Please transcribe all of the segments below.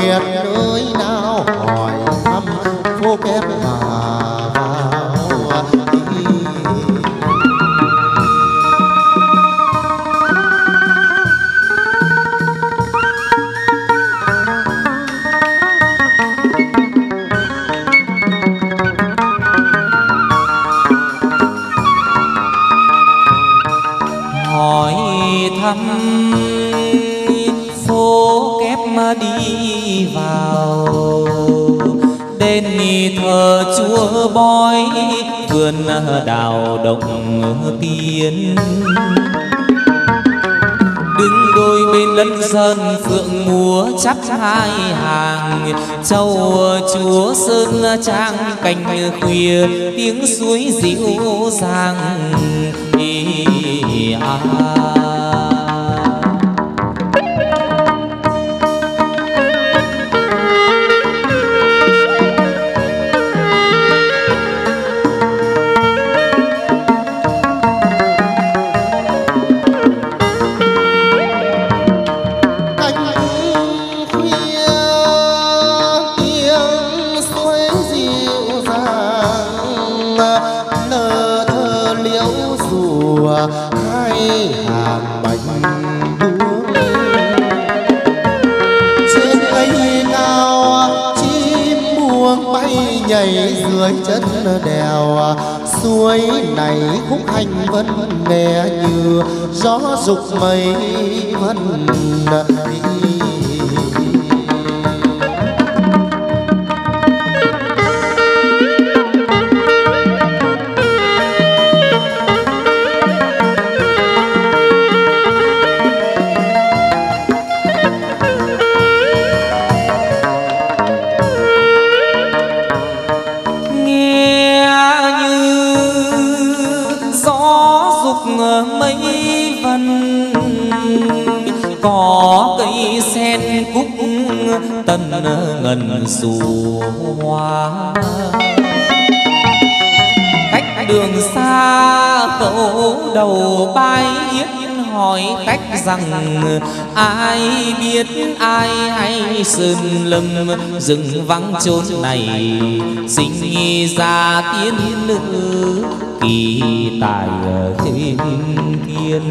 Nguyệt nơi nào hỏi thăm phố kép mà vào đi. Hỏi thăm phố kép mà đi vào, đền thờ Chúa bói vườn đào Đồng Tiên. Đứng đôi bên lân sơn phượng múa chắp hai hàng, châu Chúa sơn trang cành khuya tiếng suối dịu dàng. Dưới chân đèo suối này khúc hành vân nghe như gió dục mây vân đi. Có cây sen cúc tân ngần dù hoa, cách đường xa cậu đầu bay yết hỏi khách rằng ai biết ai hay sơn lâm rừng vắng chốn này sinh ra tiên nữ kỳ tài thiên thiên.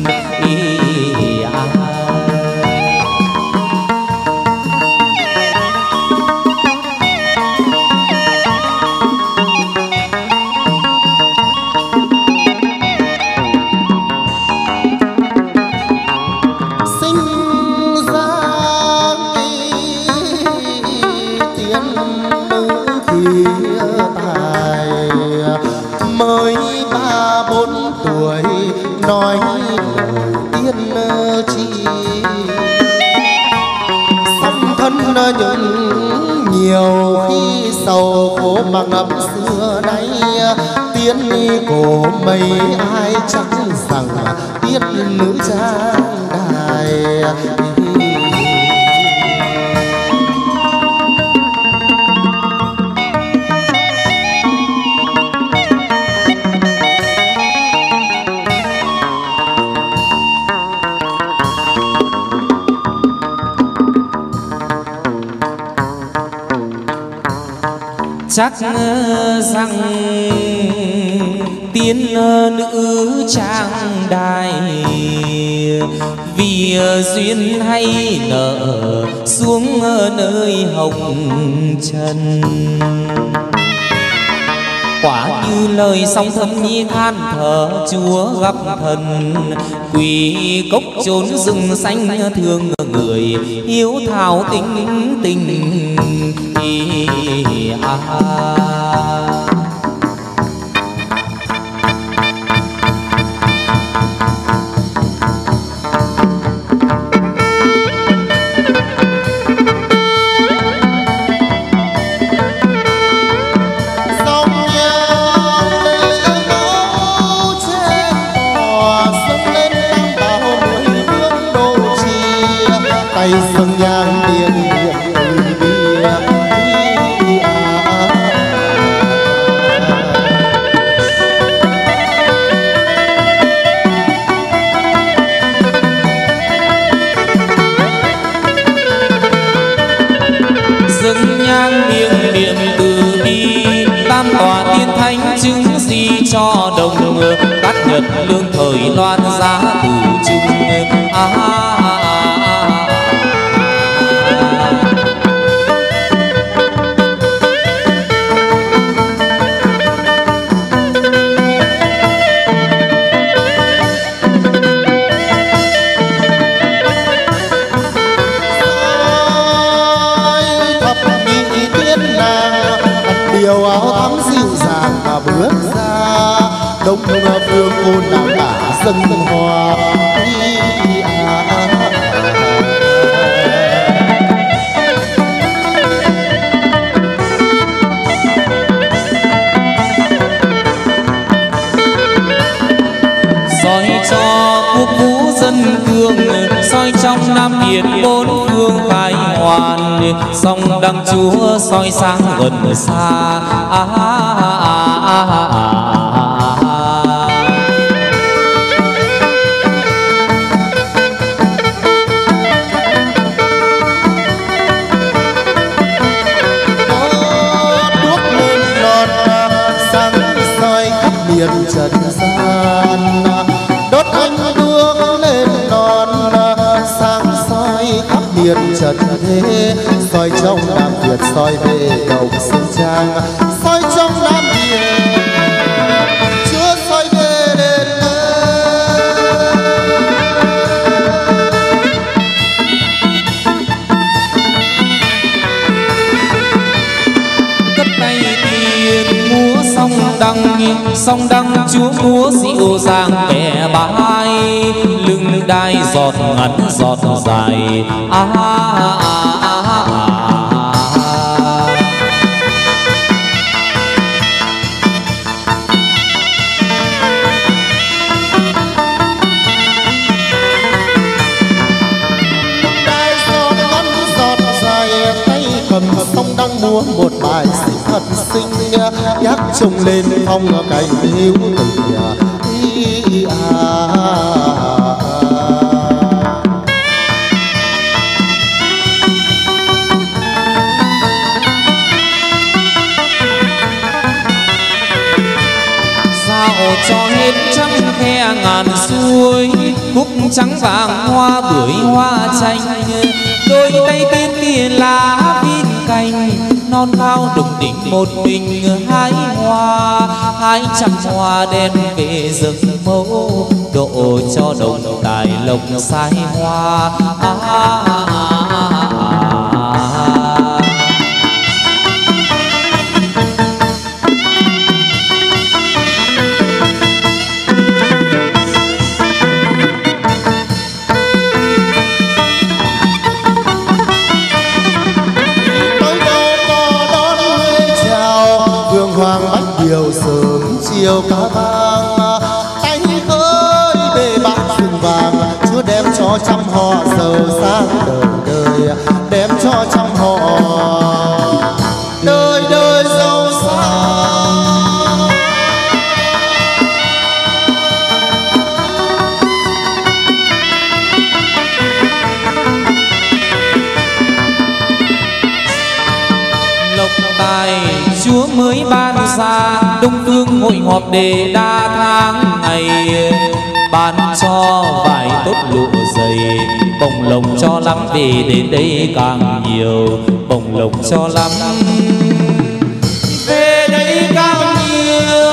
Nói tiên chi song thân những nhiều khi sầu khổ mà ngập xưa nay tiên cổ mây ai chắc rằng tiên nữ trang đài. Chắc rằng tiên nữ trang đài vì duyên hay nợ xuống nơi hồng trần. Quả như lời song thâm nhi than thở Chúa gặp thần quỳ cốc chốn rừng xanh thương người hiếu thảo tình tình. chứng gì cho đồng, cát nhật lương thời loan giá từ chung. Điều áo thắm dịu dàng mà bước ra, đông phương ôn đảo cả dâng hoa. Soi cho quốc vũ dân cương, soi trong Nam Việt bốn phương khai hoàn, song đăng Chúa soi sáng gần xa. Đuốc lên non sáng soi khắp miền trần gian, đốt ánh đuốc lên non sáng soi khắp miền trần thế, soi trong Nam Việt soi về Đồng Sơn Trang, soi trong Nam Việt Chúa soi về đền cất tay tiền múa song đăng Chúa múa dịu dàng bẻ bãi, lưng đai giọt ngắn giọt dài. song đang múa một bài sĩ thật xinh, nhắc trông lên phong cảnh hiếu tình. Cho hết trắng khe ngàn suối, cúc trắng vàng hoa bưởi hoa chanh, đôi tay tiên kia lá viên cành, non cao đục đỉnh một mình hái hoa, hái trăm hoa đem về rừng mẫu, độ cho đồng tài lộc sai hoa. Điều sớm chiều ca vang, tay khơi bề bát rừng vàng, Chúa đem cho trăm họ giàu sang đời đời, đem cho trăm họ đời đời giàu sang. Lộc tài Chúa mới ban ra, đông phương hội họp để đa tháng ngày, ban cho vải tốt lụa dày, bồng lộc cho lắm về đến đây càng nhiều, bồng lộc cho lắm về đây càng nhiều.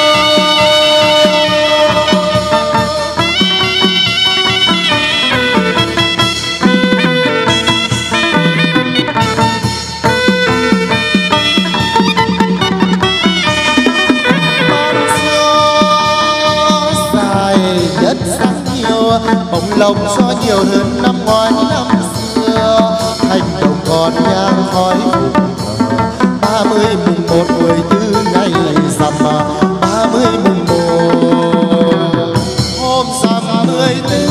Bồng lộc cho nhiều hơn năm ngoái năm xưa, hành động còn nhang khói vùng thờ 30 mùng 1 14 ngày rằm, 30 mùng 1 hôm rằm 14.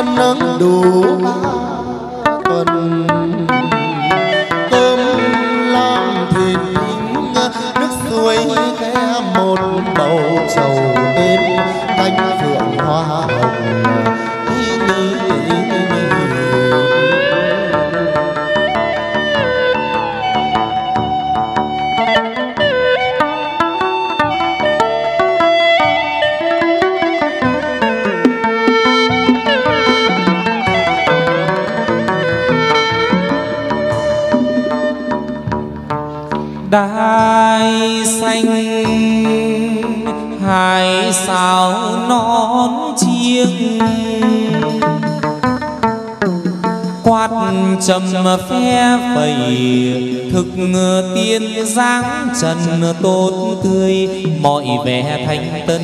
tiên nâng đủ 3 tuần. Cơm lam thịt thính, nước suối ghé một bầu trầu bên cánh phượng hoa hồng. Đai xanh hai sao nón chiêng, quạt trầm phe phẩy thực tiên dáng trần tốt tươi, mọi vẻ thanh tân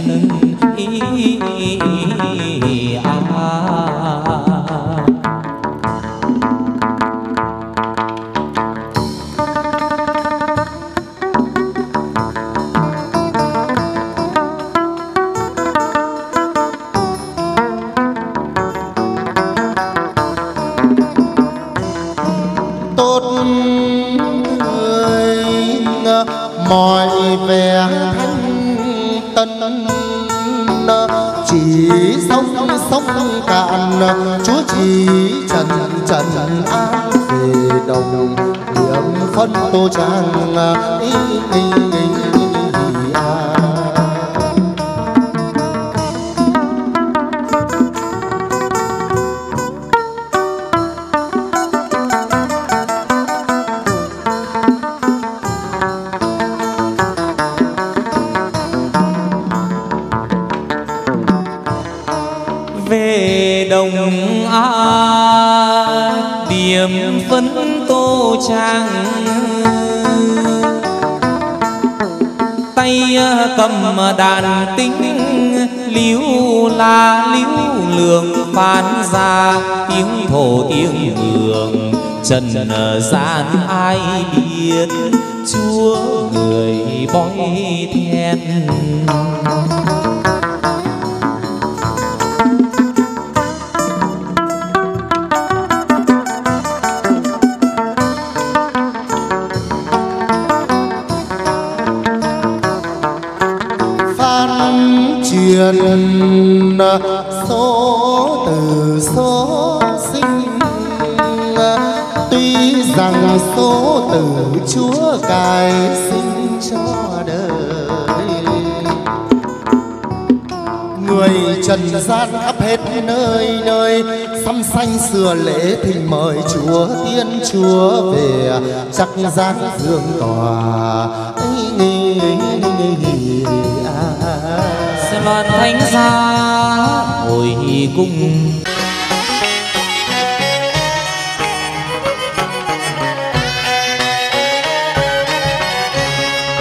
mọi vẻ thanh tân. Chỉ sông cạn Chúa chỉ trần an về Đồng Điểm phân tô trang Điểm phấn tô trang, tay cầm đàn tính líu la líu lường phán ra tiếng thổ tiếng mường. Trần gian ai biết Chúa người bói then. Truyền số từ số sinh, tuy rằng số từ Chúa cài sinh cho đời. Người trần gian khắp hết nơi nơi, xăm xanh xưa lễ thỉnh mời Chúa Tiên Chúa về, chắc gian dương tòa Loan thánh giá hồi cung.